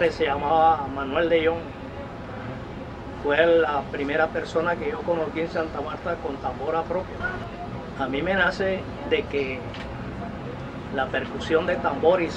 padre se llamaba Manuel de Jong. Fue la primera persona que yo conocí en Santa Marta con tambora propia. A mí me nace de que la percusión de tambores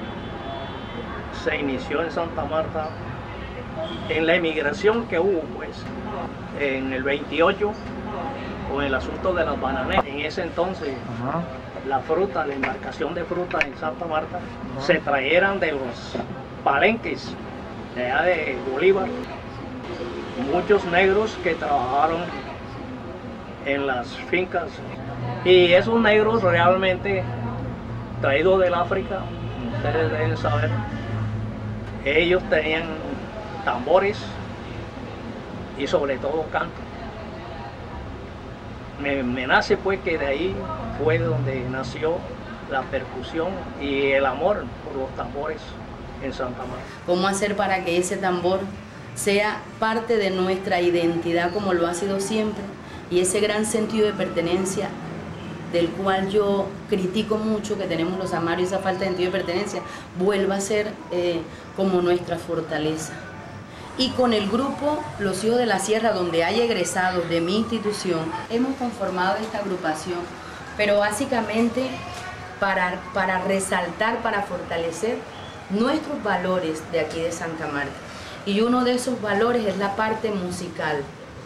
se inició en Santa Marta en la emigración que hubo, pues, en el 28, con el asunto de las bananeras. En ese entonces, la fruta, la embarcación de fruta en Santa Marta, se trajeran de los palenques de allá de Bolívar. Muchos negros que trabajaron en las fincas, y esos negros realmente traídos del África, ustedes deben saber, ellos tenían tambores y sobre todo canto. Me nace pues que de ahí fue donde nació la percusión y el amor por los tambores en Santa Marta. ¿Cómo hacer para que ese tambor sea parte de nuestra identidad como lo ha sido siempre, y ese gran sentido de pertenencia del cual yo critico mucho que tenemos los amarios, esa falta de sentido de pertenencia, vuelva a ser como nuestra fortaleza? Y con el grupo Los Hijos de la Sierra, donde hay egresados de mi institución, hemos conformado esta agrupación, pero básicamente para resaltar, para fortalecer nuestros valores de aquí de Santa Marta. Y uno de esos valores es la parte musical.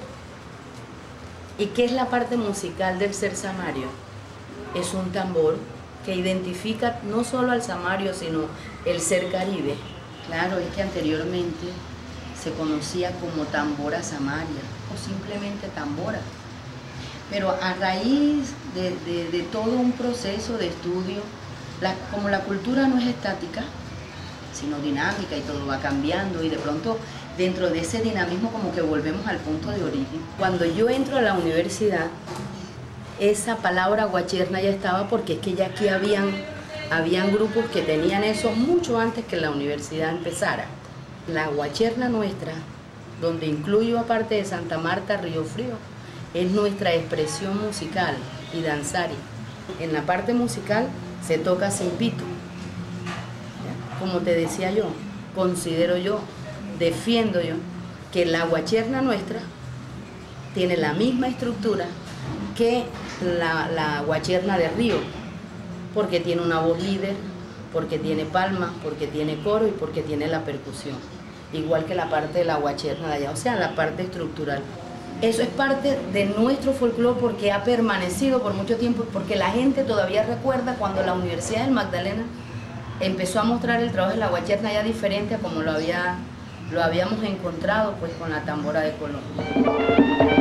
¿Y qué es la parte musical del ser samario? Es un tambor que identifica no solo al samario, sino el ser caribe. Claro, es que anteriormente se conocía como tambora samaria o simplemente tambora. Pero a raíz de todo un proceso de estudio, como la cultura no es estática, sino dinámica y todo va cambiando, y de pronto dentro de ese dinamismo como que volvemos al punto de origen. Cuando yo entro a la universidad, esa palabra guacherna ya estaba, porque es que ya aquí habían grupos que tenían eso mucho antes que la universidad empezara. La guacherna nuestra, donde incluyo aparte de Santa Marta, Río Frío, es nuestra expresión musical y danzaria. En la parte musical se toca sin pito. Como te decía yo, considero yo, defiendo yo, que la guacherna nuestra tiene la misma estructura que la guacherna de Río, porque tiene una voz líder, porque tiene palmas, porque tiene coro y porque tiene la percusión, igual que la parte de la guacherna de allá, o sea, la parte estructural. Eso es parte de nuestro folclore porque ha permanecido por mucho tiempo, porque la gente todavía recuerda cuando la Universidad del Magdalena empezó a mostrar el trabajo de la guacherna ya diferente a como lo habíamos encontrado pues con la tambora de Colombia.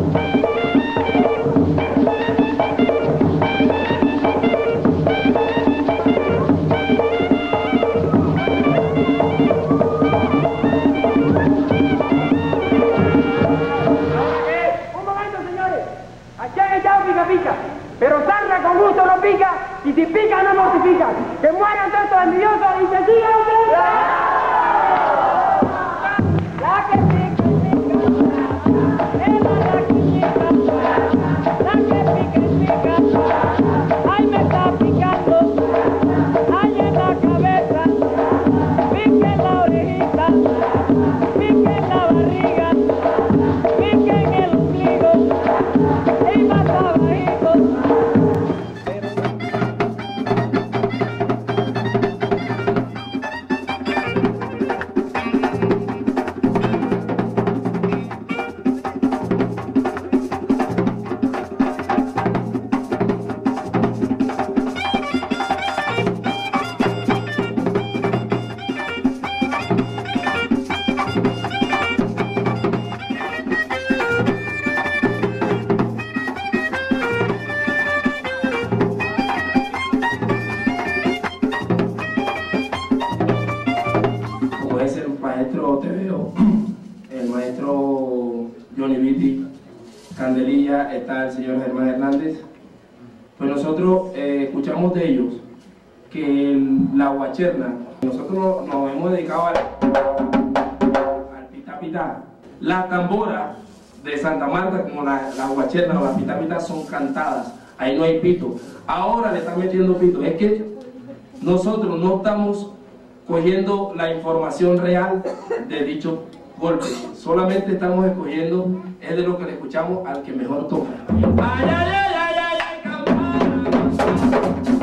Pica, pero sarna con gusto no pica, y si pica no mortifica. Que mueran tantos envidiosos y que sigan la que pica, la que pica, ay me está picando, ay en la cabeza, pique en la orejita, pique en la barriga, pique en el ombligo, y más abajito. El maestro Johnny Vitti, Candelilla, está el señor Germán Hernández. Pues nosotros escuchamos de ellos que la guacherna, nosotros nos hemos dedicado al pitá pitá. La tambora de Santa Marta, como la guacherna o la pitá pitá, son cantadas, ahí no hay pito. Ahora le están metiendo pito, es que nosotros no estamos cogiendo la información real de dicho golpe. Solamente estamos escogiendo, es de lo que le escuchamos al que mejor toca. Ay, ay, ay, ay, ay, ay, campana.